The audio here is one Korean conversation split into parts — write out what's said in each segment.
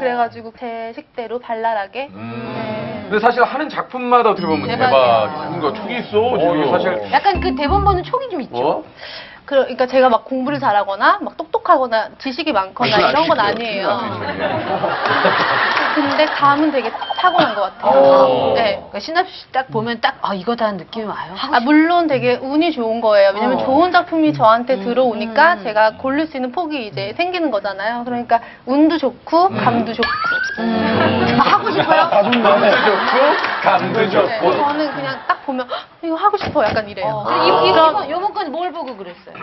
그래가지고 제 식대로 발랄하게. 네. 근데 사실 하는 작품마다 어떻게 보면 대박인 거 촉이 있어. 지금 사실. 약간 그 대본 보는 촉이 좀 있죠. 그러니까 제가 막 공부를 잘하거나 막 똑똑하거나 지식이 많거나 이런 건 아니에요. 근데 감은 되게 타고난 것 같아요. 네. 그러니까 시놉시스 딱 보면 딱 이거다는 느낌이 와요. 물론 되게 운이 좋은 거예요. 왜냐면 좋은 작품이 저한테 들어오니까 제가 고를 수 있는 폭이 이제 생기는 거잖아요. 그러니까 운도 좋고 감도 좋고. 하고 싶어요? 감도 좋고 감도 좋고. 네, 저는 그냥 딱 보면 이거 하고 싶어 약간 이래요. 이번 건 뭘 보고 그랬어요?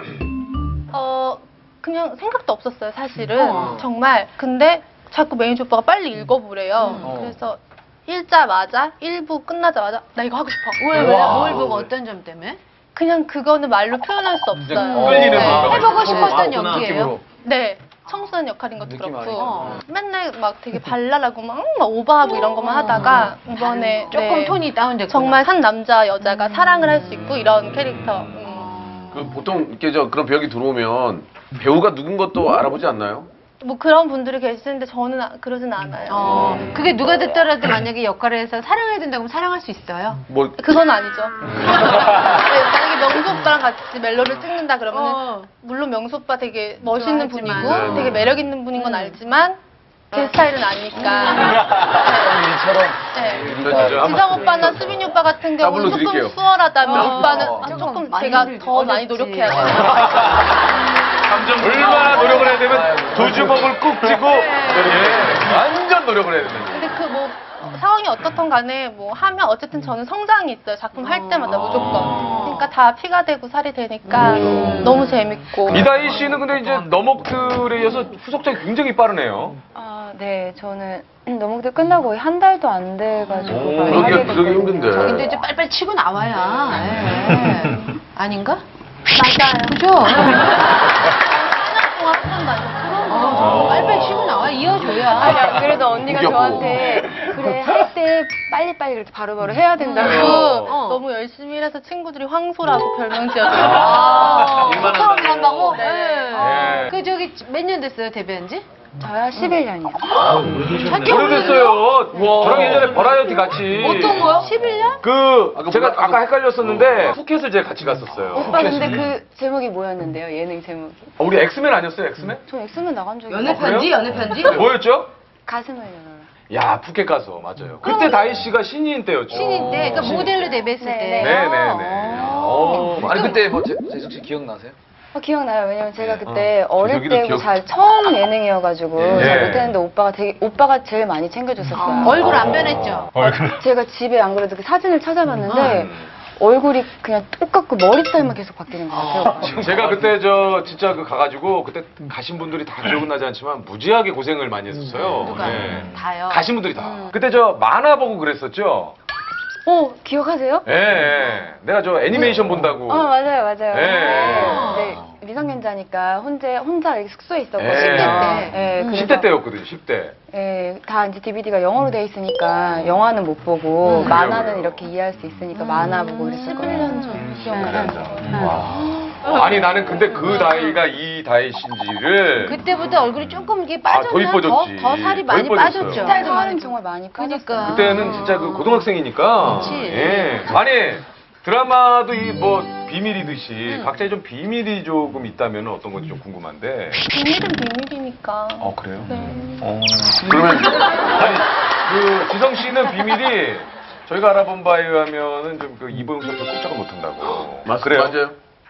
그냥 생각도 없었어요, 사실은. 정말. 근데 자꾸 매니저 오빠가 빨리 읽어보래요. 그래서 읽자마자 1부 끝나자마자 나 이거 하고 싶어. 왜? 뭘 보고 어떤 점 때문에? 그냥 그거는 말로 표현할 수 없어요. 끌리는 네. 뭔가 해보고 있어요. 싶었던 연기예요? 네. 청소년 역할인 것도 그렇고 맨날 막 되게 발랄하고 막 오버하고 이런 것만 하다가 이번에 조금 톤이 다운됐구나. 정말 한 남자 여자가 사랑을 할 수 있고 이런 캐릭터. 그 보통 이렇게 그런 배역이 들어오면 배우가 누군 것도 알아보지 않나요? 뭐 그런 분들이 계시는데 저는 그러진 않아요. 그게 누가 듣더라도 만약에 역할을 해서 사랑해야 된다고 하면 사랑할 수 있어요? 뭐 그건 아니죠. 네, 만약에 명수 오빠랑 같이 멜로를 찍는다 그러면 물론 명수 오빠 되게 멋있는 좋아하지만. 분이고 되게 매력 있는 분인 건 알지만 제 스타일은 아니니까. 네. 지성 오빠나 수빈이 오빠 같은 경우는 더블로 조금 드릴게요. 수월하다면 오빠는 조금 조금 많이 제가 힘들지. 더 많이 어렵지. 노력해야 돼요. 얼마나 노력을 해야 되면 두 주먹을 꾹 쥐고 완전 노력을 해야 되는. 근데 그 뭐 상황이 어떻든 간에 뭐 하면 어쨌든 저는 성장이 있어요. 작품 할 때마다 무조건. 그러니까 다 피가 되고 살이 되니까 너무 재밌고. 이다희 씨는 근데 이제 너목들에 이어서 후속작이 굉장히 빠르네요. 네, 저는 너목들 끝나고 거의 한 달도 안 돼가지고 그러기 힘든데. 근데 이제 빨리빨리 치고 나와야. 예. 아닌가? 맞아요. 그죠? 4년 동안 한 번도 안 빨리빨리 치고 나와. 이어줘야. 그래도 언니가 우겨. 저한테 그래 할 때 빨리빨리 그렇게 바로바로 해야 된다고 너무 열심히 일해서 친구들이 황소라고 별명 지어줬어요. 처음 간다고? 네. 그 저기 몇 년 됐어요, 데뷔한 지? 저야 11년이요. 오래됐어요. 저랑 예전에 버라이어티 같이. 어떤 거요? 11년? 제가 아까 헷갈렸었는데 푸켓을 제가 같이 갔었어요. 오빠 근데 그 제목이 뭐였는데요? 예능 제목이? 우리 엑스맨 아니었어요, 엑스맨? 저 엑스맨 나간 적이 연애 없어요. 편지? 연애 편지? 뭐였죠? 가슴을 열어라. 야, 푸켓 가서 맞아요. 그때 다희 씨가 신인 때였죠. 신인 때, 그러니까 모델로 데뷔했을 때. 네네네. 아니 그때 뭐 재숙 씨 기억나세요? 기억나요. 왜냐면 제가 그때 어릴 저기도 때고 기억- 잘 처음 예능이어가지고 예. 잘 못했는데 오빠가 제일 많이 챙겨줬었어요. 얼굴 안 변했죠? 제가 집에 안 그래도 그 사진을 찾아봤는데 얼굴이 그냥 똑같고 머리 스타일만 계속 바뀌는 것 같아요. 제가 그때 진짜 가가지고 그때 가신 분들이 다 기억은 나지 않지만 무지하게 고생을 많이 했었어요. 누가? 네. 다요. 가신 분들이 다. 그때 만화 보고 그랬었죠? 기억하세요? 예, 예. 내가 애니메이션 본다고. 맞아요. 네. 네, 미성년자니까 혼자 이렇게 숙소에 있었거든요. 예. 10대 때. 네, 10대 때였거든요, 10대. 네, 다 이제 DVD가 영어로 돼 있으니까 영화는 못 보고 만화는 이렇게 이해할 수 있으니까 만화 보고 그랬었거든요. 11년 전. 와. 아니, 나는 근데 그 다이가 이 다이 신지를. 그때부터 얼굴이 조금 이게 더 빠졌나? 이뻐졌지. 더 살이 더 많이 이뻐졌어요. 빠졌죠. 살은 정말 많이 빠졌어요. 그러니까. 그때는 진짜 고등학생이니까. 그치. 예. 아니, 드라마도 비밀이듯이 각자의 좀 비밀이 조금 있다면 어떤 건지 좀 궁금한데. 비밀은 비밀이니까. 그래요? 네. 그러면 아니 지성 씨는 비밀이 저희가 알아본 바에 의하면은 좀 이보영 씨한테 꼼짝을 못한다고. 그래요? 맞아요.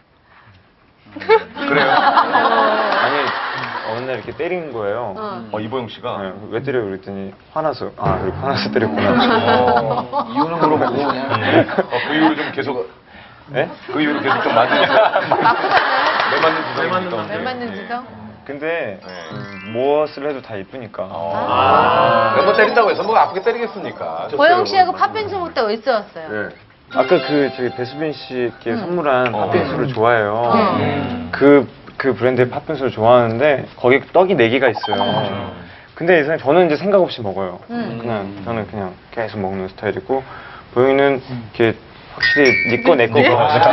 그래요? 아니 어느 날 이렇게 때린 거예요. 이보영 씨가. 네, 왜 때려요? 그랬더니 화나서 그리고 화나서 때렸구나. 이유는 그렇고 그냥. 그 이후로 좀 계속. 네? 그 이후로 계속 좀 맞는. 매 맞는 지성이 왜 있던데. 맞는 지성? 근데 무엇을 해도 다 이쁘니까. 몇 때린다고 해서 뭐 아프게 때리겠습니까? 보영 씨하고 팥빙수 먹다 왜 싸웠어요? 네. 아까 저희 배수빈 씨께 선물한 팥빙수를 좋아해요. 그 브랜드의 팥빙수를 좋아하는데 거기 떡이 4개가 있어요. 근데 이제 저는 이제 생각 없이 먹어요. 저는 그냥 계속 먹는 스타일이고 보영이는 이렇게 확실히 네 거 내 거.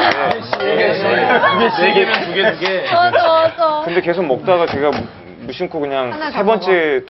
네 개면 두 개. 맞아. 근데 계속 먹다가 제가 무심코 그냥 하나 세 더 번째